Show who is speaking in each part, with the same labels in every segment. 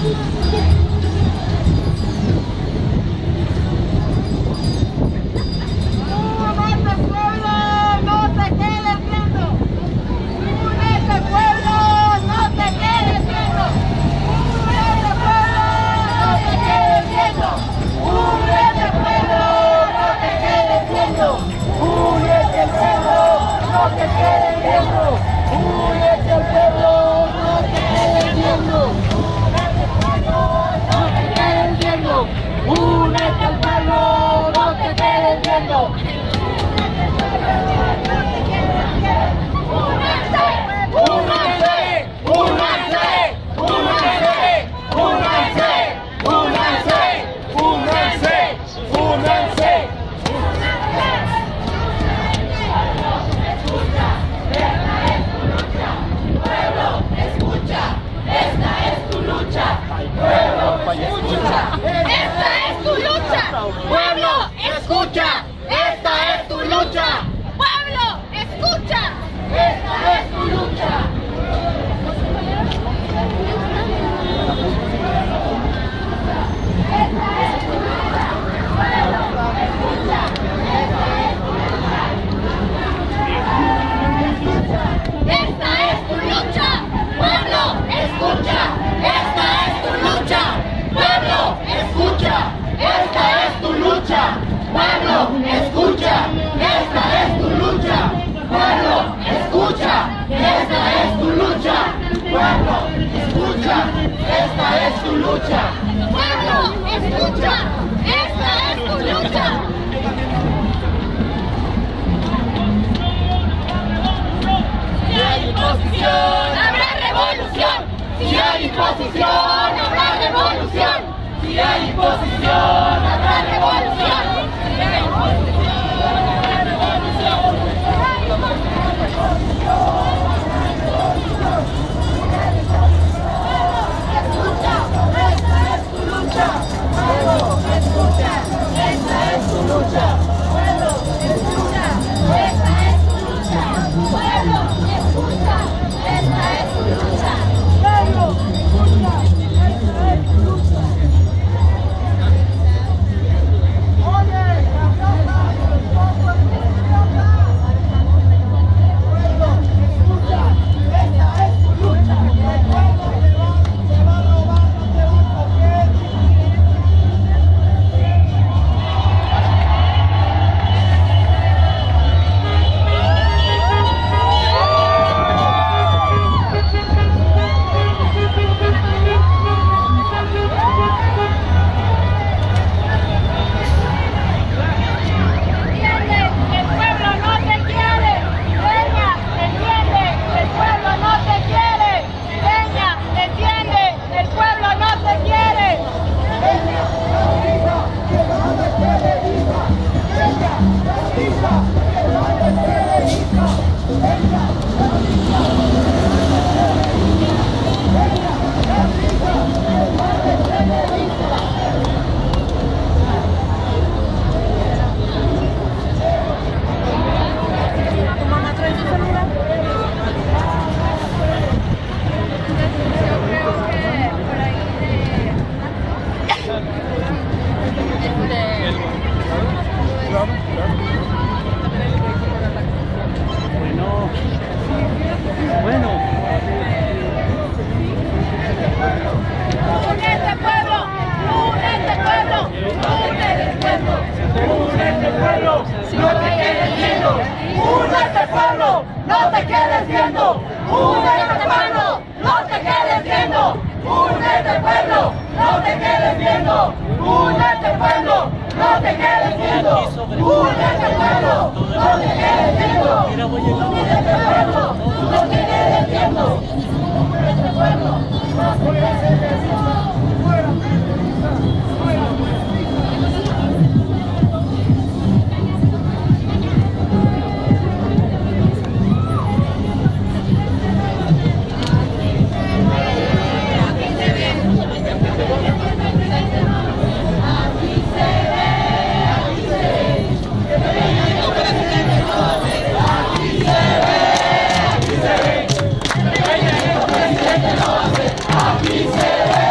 Speaker 1: Aquí se ve.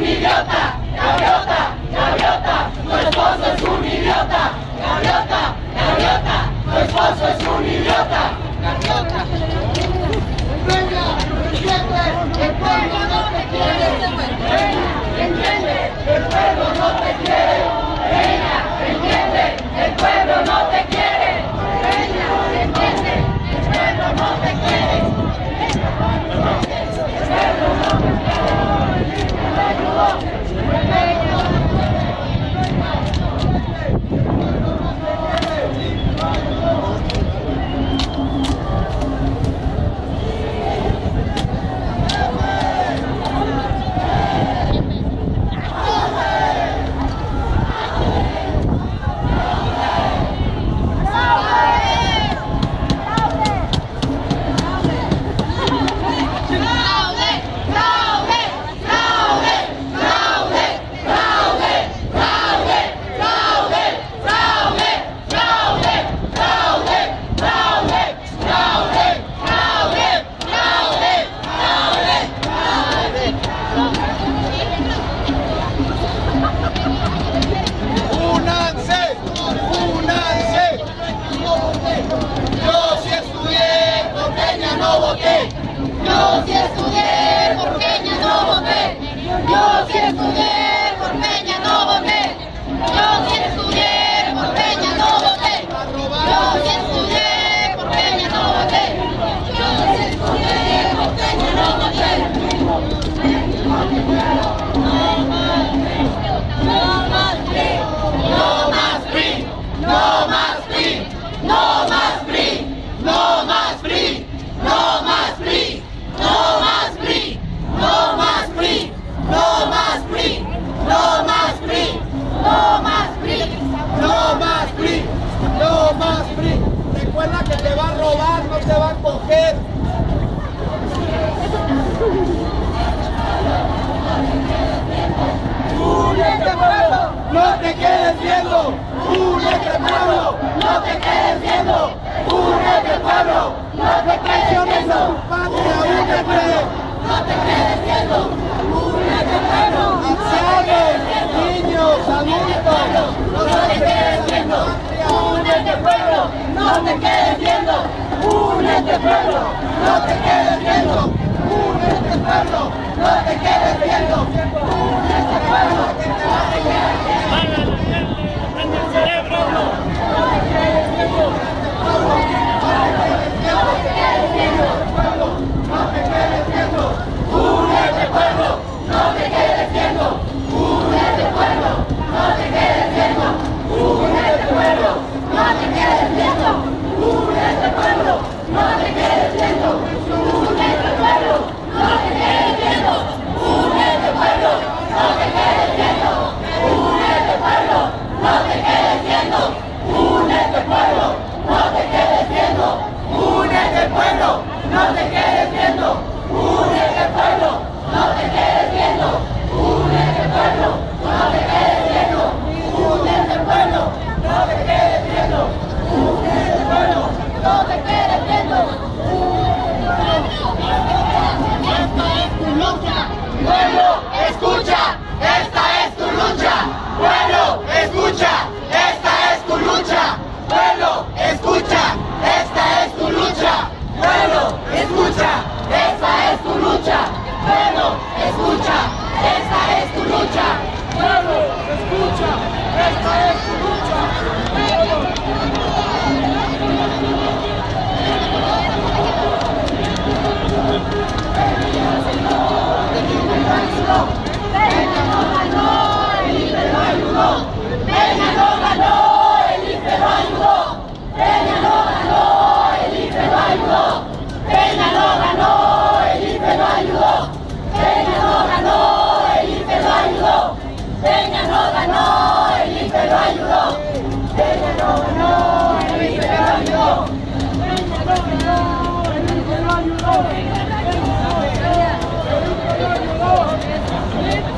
Speaker 1: idiota, gaviota, gaviota, tu esposo es un idiota, gaviota, gaviota, tu esposo es un idiota, gaviota. El pueblo no te quiere, entiende, el pueblo no te quiere, entiende, el pueblo no te quiere, entiende, el pueblo no te quiere, el pueblo no te Yo sí estudié, por Peña no voté. Yo sí estudié, por Peña no voté. Yo sí estudié, por Peña no voté. Yo sí estudié, por Peña no voté. Yo sí estudié, por Peña no voté. No más PRI, no más PRI, no más PRI, no más PRI, no más PRI, no más PRI. No más PRI, no más PRI, no más PRI, no más PRI, no más PRI, no más PRI, no más PRI. Recuerda que te va a robar, no te va a coger. Únete pueblo, no te quedes viendo. Únete pueblo, no te quedes viendo. Únete pueblo, no te quedes viendo. No te quedes viendo, únete pueblo, ancianos, niños, adultos, no te quedes viendo, únete pueblo, no te quedes viendo, únete pueblo, no te quedes viendo, únete pueblo, no te quedes viendo, únete pueblo, no te quedes viendo, únete pueblo, no te quedes viendo, no te quedes viendo, únete pueblo, no te quedes viendo, únete pueblo, no te quedes viendo, únete pueblo, no te quedes viendo, únete pueblo, no te quedes viendo, únete pueblo, no te quedes viendo, únete pueblo, no te quedes viendo, únete pueblo, no te quedes viendo, únete pueblo, no te quedes viendo, únete pueblo, no te quedes viendo, únete pueblo, no te quedes viendo, únete pueblo, no te quedes viendo, únete pueblo, no te quedes viendo, únete pueblo, no te quedes viendo. Esta es tu lucha, pueblo, escucha, esta es tu lucha, pueblo, escucha, esta es tu lucha, pueblo, escucha, esta es tu lucha. Pueblo, escucha, esta es tu lucha. Pueblo, escucha, esta es tu lucha. Pueblo, escucha, esta es tu lucha. Peña no ganó, el IFE lo ayudó. Peña no ganó, el IFE lo ayudó. Peña no ganó, el IFE lo ayudó. Peña no ganó, el IFE lo ayudó. Peña no ganó, el IFE lo ayudó. Peña no ganó, el IFE lo ayudó. Peña no ganó, el IFE lo ayudó. Peña no ganó, el IFE lo ayudó. Peña no ganó, el IFE lo ayudó.